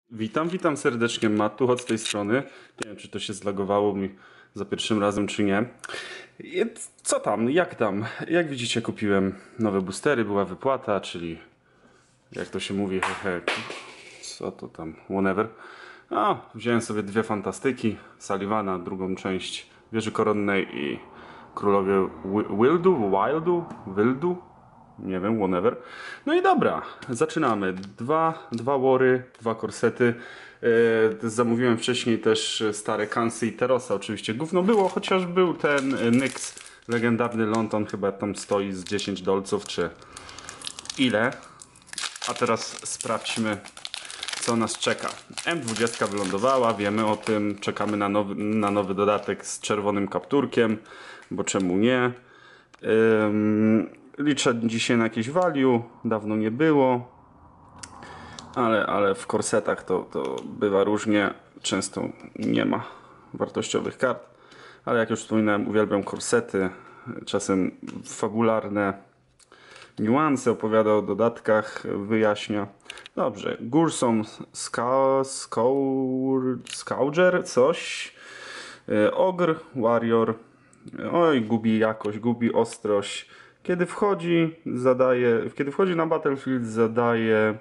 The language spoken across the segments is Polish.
Witam serdecznie, Matu, od tej strony. Nie wiem, czy to się zlagowało mi za pierwszym razem, czy nie. Co tam, jak tam? Jak widzicie, kupiłem nowe boostery, była wypłata, czyli jak to się mówi, hehe, co to tam, whatever. Wziąłem sobie dwie fantastyki, Sullivana, drugą część Wieży Koronnej i Królowie Wildu, nie wiem, whatever. No i dobra, zaczynamy. Dwa wory, dwa korsety. Zamówiłem wcześniej też stare Kansy i Terosa. Oczywiście gówno było, chociaż był ten Nyx, legendarny London, chyba tam stoi z 10 dolców, czy ile. A teraz sprawdźmy, co nas czeka. M20 wylądowała, wiemy o tym, czekamy na nowy dodatek z czerwonym kapturkiem, bo czemu nie. Liczę dzisiaj na jakieś value, dawno nie było, ale w korsetach to bywa różnie, często nie ma wartościowych kart, ale jak już wspominałem, uwielbiam korsety, czasem fabularne niuanse, opowiada o dodatkach, wyjaśnia. Dobrze, Gurson Scouger, coś, Ogr, Warrior, oj, gubi jakość, gubi ostrość. Kiedy wchodzi na Battlefield, zadaje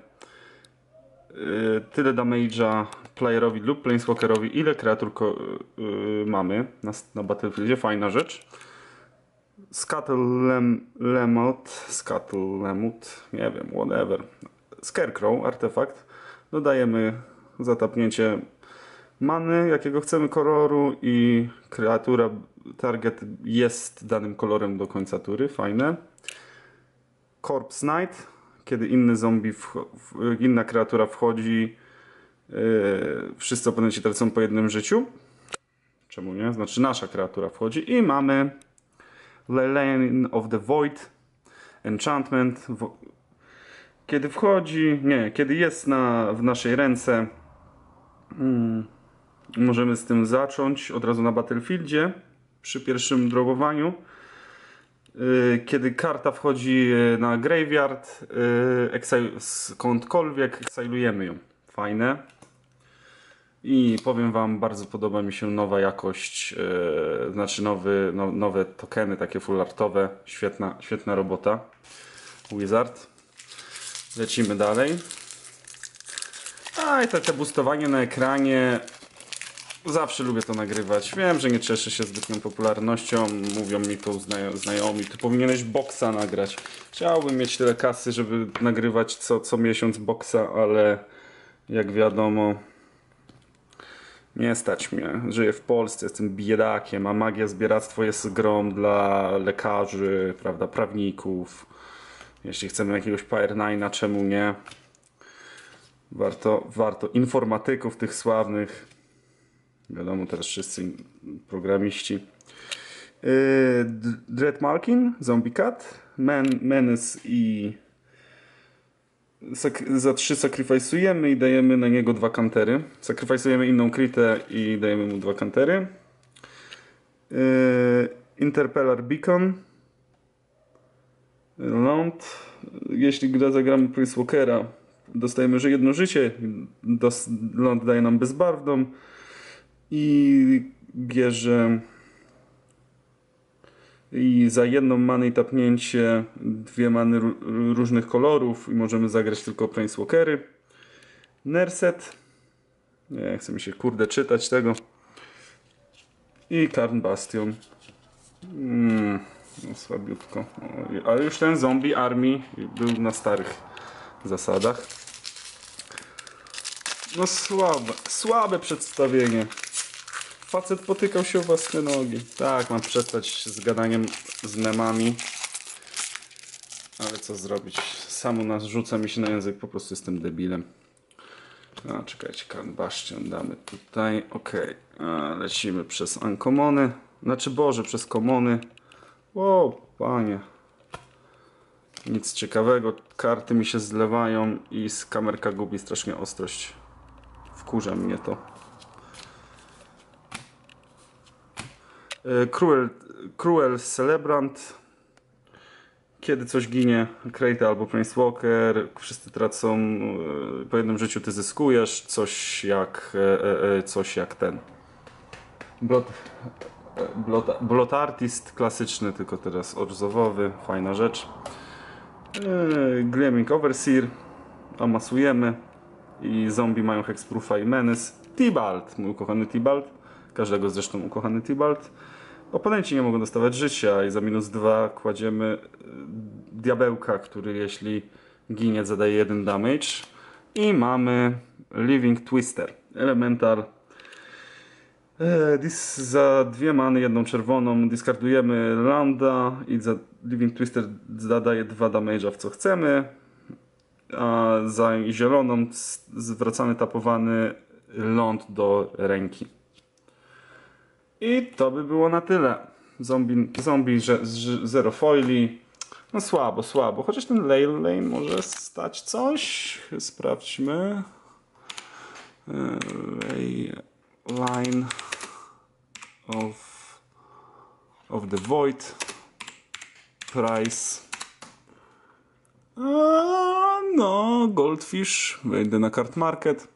tyle damage'a playerowi lub planeswalkerowi, ile kreatur mamy na Battlefieldzie. Fajna rzecz. Scuttle nie wiem, whatever. Scarecrow, artefakt. Dodajemy zatapnięcie many, jakiego chcemy koloru, i kreatura, target jest danym kolorem do końca tury. Fajne. Corpse Knight, kiedy inny zombie, inna kreatura wchodzi, wszyscy oponenci tracą po jednym życiu. Czemu nie? Znaczy nasza kreatura wchodzi. I mamy Lane of the Void, enchantment. Kiedy wchodzi, kiedy jest w naszej ręce, możemy z tym zacząć od razu na Battlefieldzie przy pierwszym drogowaniu. Kiedy karta wchodzi na graveyard, skądkolwiek, exilujemy ją. Fajne. I powiem wam, bardzo podoba mi się nowa jakość, znaczy nowe tokeny, takie full artowe. Świetna robota. Wizard. Lecimy dalej. I te boostowanie na ekranie. Zawsze lubię to nagrywać. Wiem, że nie cieszy się zbytnią popularnością. Mówią mi to znajomi. Ty powinieneś boksa nagrać. Chciałbym mieć tyle kasy, żeby nagrywać co miesiąc boksa, ale jak wiadomo, nie stać mnie. Żyję w Polsce, jestem biedakiem, a magia zbieractwo jest grą dla lekarzy, prawda, prawników. Jeśli chcemy jakiegoś Power Nine'a, czemu nie? Warto informatyków tych sławnych. Wiadomo, teraz wszyscy programiści. Dreadmarking, Zombie Cat, Menace i za 3 sacrifice'ujemy i dajemy na niego 2 countery. Sacrifice'ujemy inną kritę i dajemy mu 2 countery. Interpellar Beacon. Ląd. Jeśli zagramy Planeswalkera, dostajemy jedno życie. Ląd daje nam bezbarwną. I bierze za jedną manę i tapnięcie 2 many różnych kolorów i możemy zagrać tylko Planeswalkery. Nerset. Nie chce mi się kurde czytać tego. I Karn Bastion. No słabiutko. Ale już ten Zombie Army był na starych zasadach. No słabe przedstawienie. Facet potykał się o własne nogi. Tak, mam przestać z gadaniem z memami. Ale co zrobić? Samo nas rzuca mi się na język. Po prostu jestem debilem. Czekajcie, Karn Bastion damy tutaj. Ok. Lecimy przez uncommony. Znaczy, Boże, przez commony. Wow, panie. Nic ciekawego. Karty mi się zlewają i kamerka gubi strasznie ostrość. Wkurza mnie to. Cruel Celebrant. kiedy coś ginie, Krayta albo Planeswalker, wszyscy tracą, po jednym życiu ty zyskujesz, coś jak ten. Blot Artist klasyczny, tylko teraz orzowowy, fajna rzecz. Gleaming Overseer, amasujemy i zombie mają Hexproofa i Menace. Tibalt, mój ukochany Tibalt, każdego zresztą ukochany Tibalt. Oponenci nie mogą dostawać życia i za -2 kładziemy diabełka, który jeśli ginie zadaje 1 damage. I mamy Living Twister, Elemental. Za 2 many, 1 czerwoną diskardujemy landa i za Living Twister zadaje 2 damage'a w co chcemy. A za zieloną zwracamy tapowany ląd do ręki. I to by było na tyle. Zombie zero foili. No słabo. Chociaż ten Lane może stać coś. Sprawdźmy. Line of the Void. Price. No, Goldfish. Wejdę na Card Market.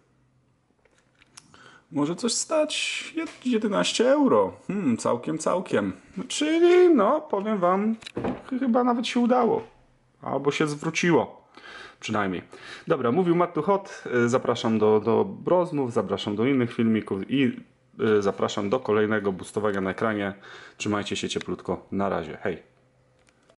Może coś stać 11 euro. Całkiem. Czyli, no, powiem wam, chyba nawet się udało. Albo się zwróciło. Przynajmniej. Dobra, mówił Matt Too Hot. Zapraszam do rozmów, zapraszam do innych filmików i zapraszam do kolejnego boostowania na ekranie. Trzymajcie się cieplutko. Na razie. Hej.